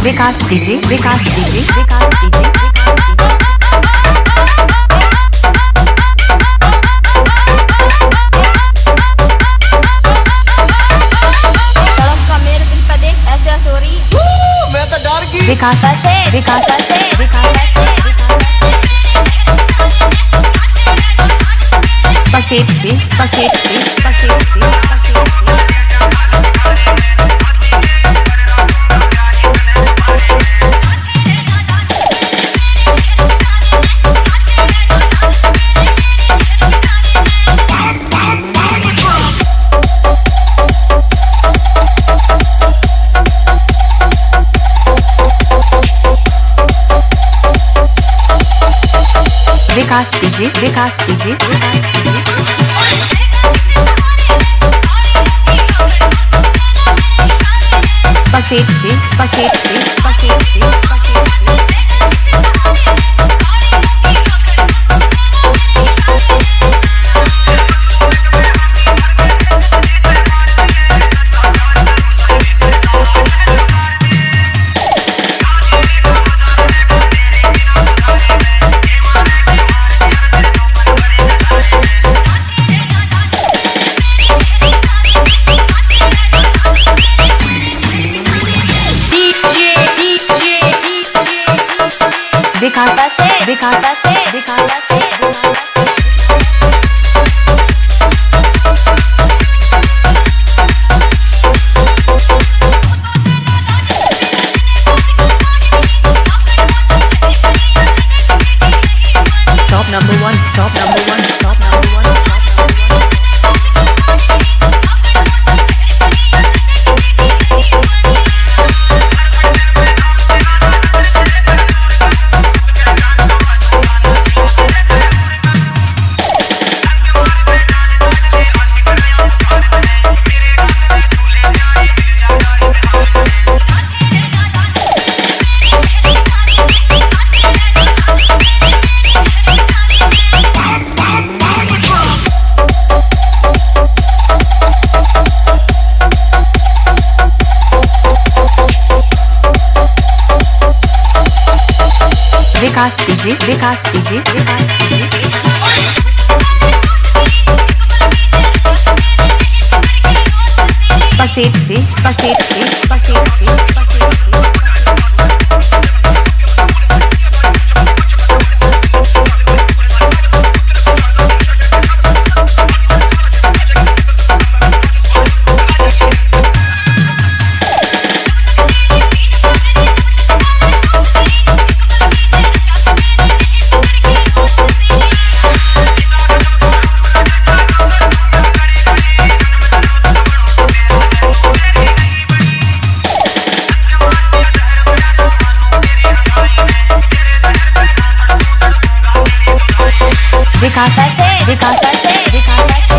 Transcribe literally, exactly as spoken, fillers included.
विकास DJ Vikas DJ Vikas DJ सड़क का मेरे दिल पे देख ऐसे ऐसे हो रही मैं तो डर गई। विकास से विकास से विकास पसेट से पसेट से पसेट से पसेट से विकास डीजे विकास डीजे पसेट से पसेट से पसेट से पसेट से विकास से विकास से विकास से top number one top number one top number one Vikas DJ Vikas DJ Vikas DJ पसेट से पसेट से पसेट से पसेट से विकास से विकास से विकास से